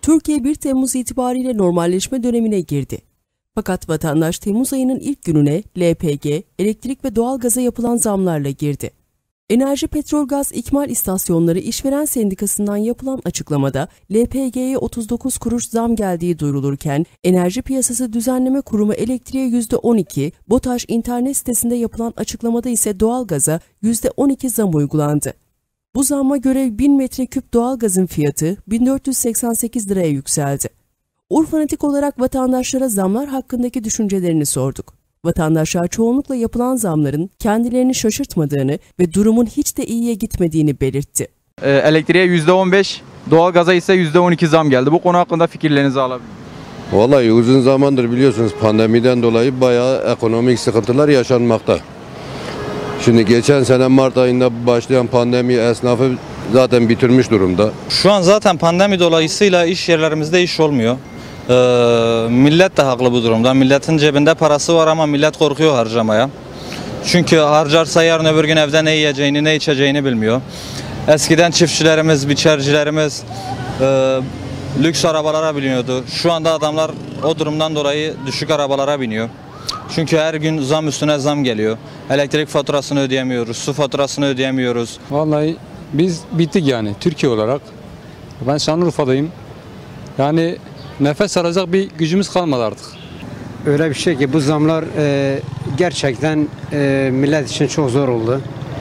Türkiye 1 Temmuz itibariyle normalleşme dönemine girdi. Fakat vatandaş Temmuz ayının ilk gününe LPG, elektrik ve doğalgaza yapılan zamlarla girdi. Enerji Petrol Gaz İkmal İstasyonları İşveren Sendikası'ndan yapılan açıklamada LPG'ye 39 kuruş zam geldiği duyurulurken, Enerji Piyasası Düzenleme Kurumu elektriğe %12, BOTAŞ internet sitesinde yapılan açıklamada ise doğalgaza %12 zam uygulandı. Bu zamma göre 1000 metreküp doğalgazın fiyatı 1488 liraya yükseldi. Urfanatik olarak vatandaşlara zamlar hakkındaki düşüncelerini sorduk. Vatandaşlar çoğunlukla yapılan zamların kendilerini şaşırtmadığını ve durumun hiç de iyiye gitmediğini belirtti. Elektriğe %15, doğalgaza ise %12 zam geldi. Bu konu hakkında fikirlerinizi alabilirim. Vallahi uzun zamandır biliyorsunuz pandemiden dolayı bayağı ekonomik sıkıntılar yaşanmakta. Şimdi geçen sene Mart ayında başlayan pandemi esnafı zaten bitirmiş durumda. Şu an zaten pandemi dolayısıyla iş yerlerimizde iş olmuyor. Millet de haklı bu durumda. Milletin cebinde parası var ama millet korkuyor harcamaya. Çünkü harcarsa yarın öbür gün evde ne yiyeceğini, ne içeceğini bilmiyor. Eskiden çiftçilerimiz, biçercilerimiz lüks arabalara biniyordu. Şu anda adamlar o durumdan dolayı düşük arabalara biniyor. Çünkü her gün zam üstüne zam geliyor. Elektrik faturasını ödeyemiyoruz, su faturasını ödeyemiyoruz. Vallahi biz bittik yani Türkiye olarak. Ben Şanlıurfa'dayım. Yani nefes alacak bir gücümüz kalmadı artık. Öyle bir şey ki bu zamlar gerçekten millet için çok zor oldu.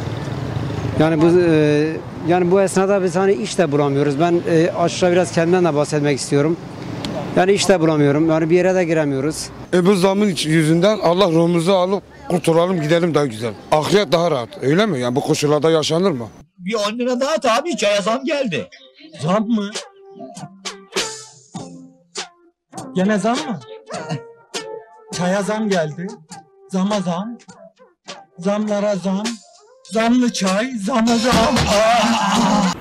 Yani bu esnada biz hani iş de bulamıyoruz. Ben aşağı biraz kendimden de bahsetmek istiyorum. Yani iş de bulamıyorum. Yani bir yere de giremiyoruz. Bu zamın yüzünden Allah ruhumuzu alıp kurtulalım gidelim daha güzel. Ahiret daha rahat. Öyle mi? Yani bu koşullarda yaşanır mı? Bir 10 lira daha tabii çaya zam geldi. Zam mı? Gene zam mı? Çaya zam geldi. Zama zam. Zamlara zam. Zamlı çay, zama zam.